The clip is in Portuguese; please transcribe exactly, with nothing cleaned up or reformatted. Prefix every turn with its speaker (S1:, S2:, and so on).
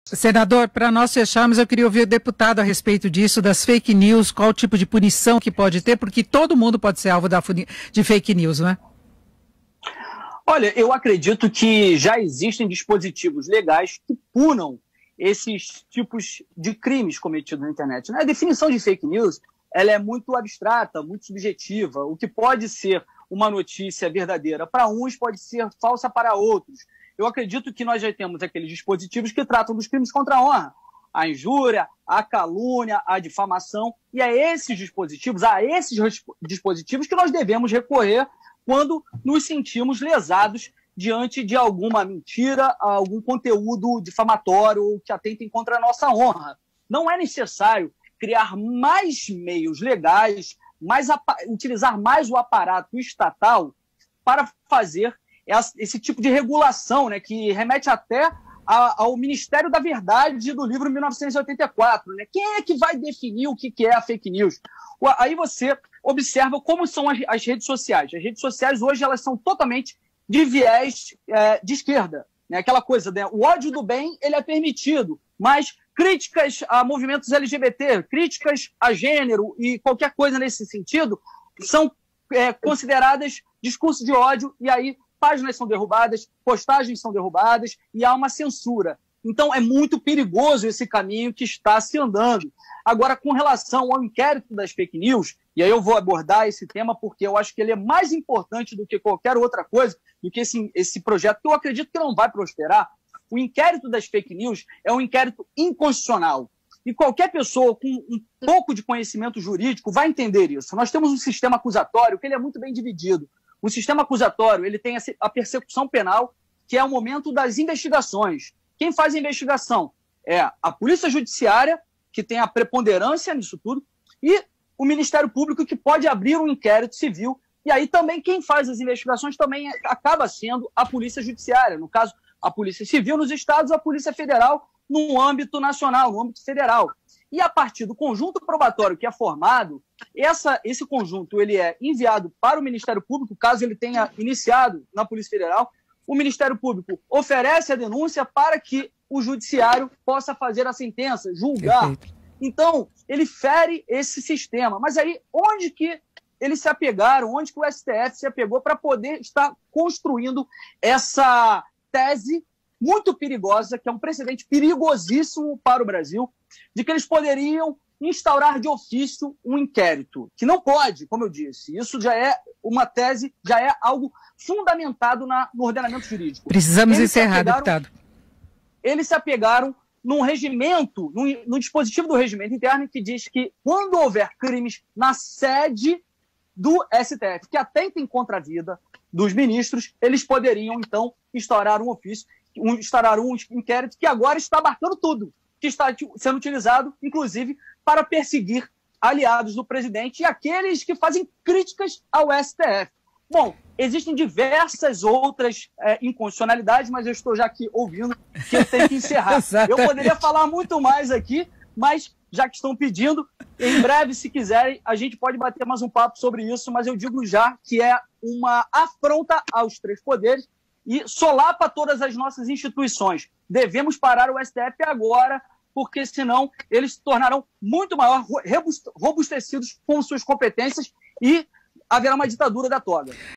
S1: Senador, para nós fecharmos, eu queria ouvir o deputado a respeito disso, das fake news, qual tipo de punição que pode ter, porque todo mundo pode ser alvo da, de fake news, não é?
S2: Olha, eu acredito que já existem dispositivos legais que punam esses tipos de crimes cometidos na internet. A definição de fake news ela é muito abstrata, muito subjetiva. O que pode ser uma notícia verdadeira para uns pode ser falsa para outros. Eu acredito que nós já temos aqueles dispositivos que tratam dos crimes contra a honra, a injúria, a calúnia, a difamação, e é esses dispositivos, a esses dispositivos que nós devemos recorrer quando nos sentimos lesados diante de alguma mentira, algum conteúdo difamatório ou que atentem contra a nossa honra. Não é necessário criar mais meios legais, mais, utilizar mais o aparato estatal para fazer esse tipo de regulação, né, que remete até a, ao Ministério da Verdade do livro mil novecentos e oitenta e quatro. Né? Quem é que vai definir o que é a fake news? Aí você observa como são as, as redes sociais. As redes sociais hoje elas são totalmente de viés é, de esquerda. Né? Aquela coisa, né? O ódio do bem ele é permitido, mas críticas a movimentos L G B T, críticas a gênero e qualquer coisa nesse sentido são é, consideradas discurso de ódio, e aí páginas são derrubadas, postagens são derrubadas e há uma censura. Então é muito perigoso esse caminho que está se andando. Agora, com relação ao inquérito das fake news, e aí eu vou abordar esse tema porque eu acho que ele é mais importante do que qualquer outra coisa, do que esse, esse projeto que eu acredito que não vai prosperar. O inquérito das fake news é um inquérito inconstitucional. E qualquer pessoa com um pouco de conhecimento jurídico vai entender isso. Nós temos um sistema acusatório que ele é muito bem dividido. O sistema acusatório ele tem a persecução penal, que é o momento das investigações. Quem faz a investigação é a Polícia Judiciária, que tem a preponderância nisso tudo, e o Ministério Público, que pode abrir um inquérito civil. E aí também quem faz as investigações também acaba sendo a Polícia Judiciária. No caso, a Polícia Civil nos estados, a Polícia Federal no âmbito nacional, no âmbito federal. E a partir do conjunto probatório que é formado, essa, esse conjunto ele é enviado para o Ministério Público, caso ele tenha iniciado na Polícia Federal. O Ministério Público oferece a denúncia para que o Judiciário possa fazer a sentença, julgar. Perfeito. Então, ele fere esse sistema. Mas aí, onde que eles se apegaram, onde que o S T F se apegou para poder estar construindo essa tese muito perigosa, que é um precedente perigosíssimo para o Brasil, de que eles poderiam instaurar de ofício um inquérito, que não pode, como eu disse. Isso já é uma tese, já é algo fundamentado na, no ordenamento jurídico.
S1: Precisamos
S2: eles
S1: encerrar, deputado.
S2: Eles se apegaram num regimento, num, num dispositivo do regimento interno que diz que quando houver crimes na sede do S T F, que atentem contra a vida dos ministros, eles poderiam, então, instaurar um ofício, um, instaurar um inquérito que agora está abarcando tudo, que está sendo utilizado, inclusive, para perseguir aliados do presidente e aqueles que fazem críticas ao S T F. Bom, existem diversas outras é, inconstitucionalidades, mas eu estou já aqui ouvindo que eu tenho que encerrar. Eu poderia falar muito mais aqui, mas já que estão pedindo, em breve, se quiserem, a gente pode bater mais um papo sobre isso, mas eu digo já que é uma afronta aos três poderes e solapa todas as nossas instituições. Devemos parar o S T F agora, porque senão eles se tornarão muito maior, robustecidos com suas competências e haverá uma ditadura da toga.